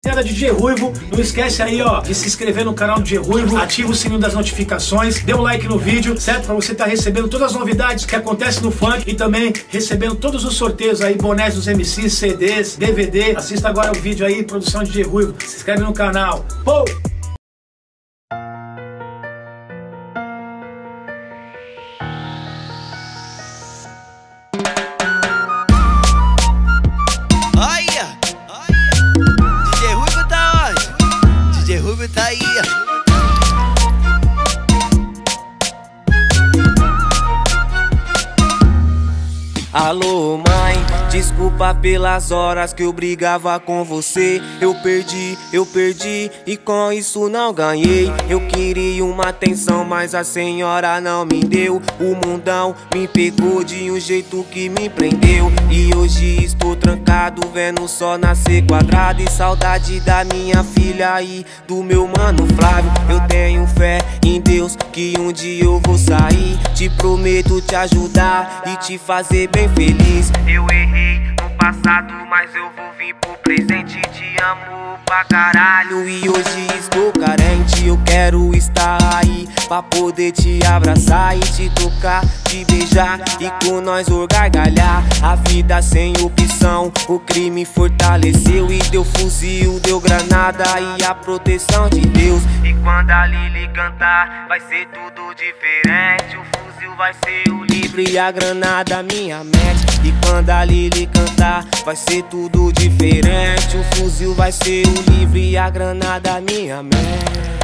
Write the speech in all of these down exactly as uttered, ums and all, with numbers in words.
D J Ruivo, não esquece aí, ó, de se inscrever no canal do D J Ruivo, ativa o sininho das notificações, dê um like no vídeo, certo? Pra você estar recebendo todas as novidades que acontecem no funk e também recebendo todos os sorteios aí, bonés dos M Cs, C Ds, D V D. Assista agora o vídeo aí, produção de D J Ruivo, se inscreve no canal. Pou! Tá aí. Alô, mãe, desculpa pelas horas que eu brigava com você. Eu perdi, eu perdi e com isso não ganhei. Eu queria uma atenção, mas a senhora não me deu. O mundão me pegou de um jeito que me prendeu. E hoje estou trancado, vendo só nascer quadrado. E saudade da minha filha e do meu mano Flávio. Eu tenho fé em Deus que um dia eu vou sair. Te prometo te ajudar e te fazer bem feliz. Eu errei no passado, mas eu vou vir pro presente. Te amo pra caralho e hoje estou carente. Eu quero estar aí pra poder te abraçar e te tocar, te beijar e com nós gargalhar. A vida sem opção, o crime fortaleceu e deu fuzil, deu granada e a proteção de Deus. E quando a Lili cantar, vai ser tudo diferente. O fuzil vai ser o livre e a granada minha mete. E quando a Lili cantar, vai ser tudo diferente. O fuzil vai ser o livre e a granada minha mete.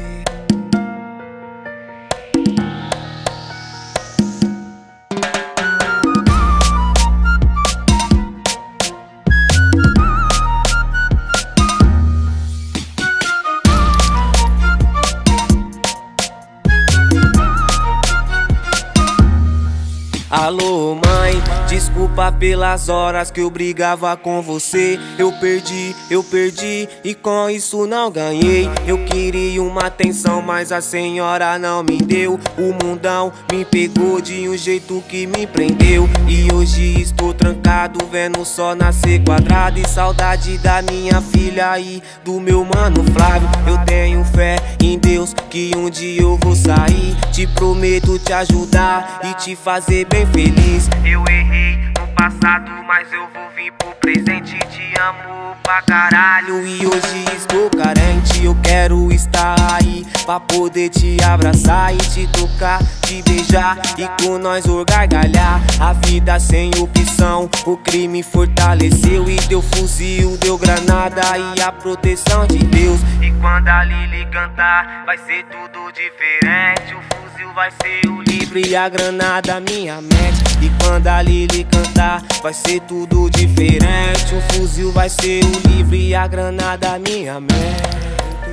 Alô, mãe, desculpa pelas horas que eu brigava com você. Eu perdi, eu perdi e com isso não ganhei. Eu queria uma atenção, mas a senhora não me deu. O mundão me pegou de um jeito que me prendeu. E hoje estou trancado, vendo só nascer quadrado. E saudade da minha filha e do meu mano Flávio. Eu tenho fé em Deus que um dia eu vou sair. Te prometo te ajudar e te fazer bem feliz. Eu errei no passado, mas eu vou vir pro presente. Te amo pra caralho e hoje estou carente. Eu quero estar aí pra poder te abraçar e te tocar, te beijar e com nós gargalhar. A vida sem opção, o crime fortaleceu e deu fuzil, deu granada e a proteção de Deus. E quando a Lili cantar, vai ser tudo diferente. O fuzil vai ser o livre e a granada minha mete. E quando a Lili cantar, vai ser tudo diferente. O fuzil vai ser o livre e a granada minha mete.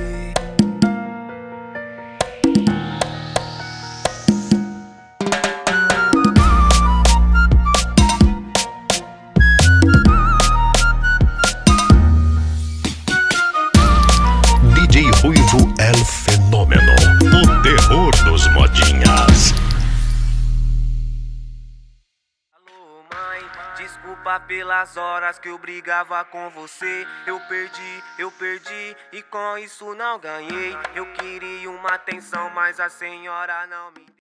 D J Ruivo El Fenômeno, o terror dos modinhas. Alô, mãe, desculpa pelas horas que eu brigava com você. Eu perdi, eu perdi e com isso não ganhei. Eu queria uma atenção, mas a senhora não me deu.